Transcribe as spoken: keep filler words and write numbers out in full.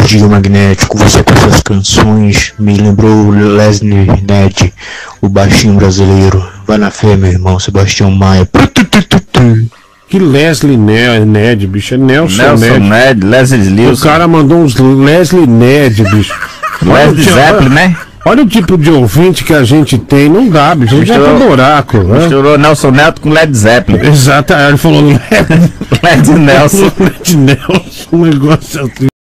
Gil Magnético, você com essas canções me lembrou Leslie Ned, o baixinho brasileiro. Vai na fé, meu irmão, Sebastião Maia. Que Leslie Ned, Ned, bicho, é Nelson, Nelson Ned. Ned, Leslie Lewis. O cara mandou uns Leslie Ned, bicho. Leslie Zeppelin, né? Olha o tipo de ouvinte que a gente tem, não dá, bicho. A gente vai pro buraco, né? Misturou Nelson Neto com Led Zeppelin. Exato, aí ele falou Led, Led Nelson. Led Nelson, um negócio assim.